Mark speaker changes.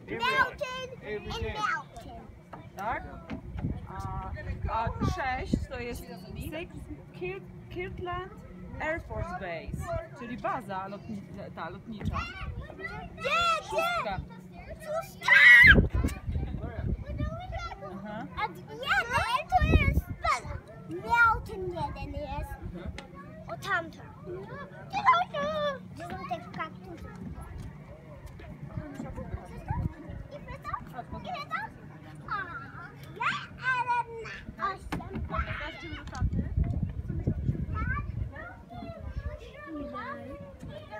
Speaker 1: Mountain and mountain.
Speaker 2: Tak? A 6 to jest Kirtland Air Force Base, czyli baza lotnicza. Szóstka.
Speaker 1: Szóstka!
Speaker 2: Aha.
Speaker 1: A 1 to jest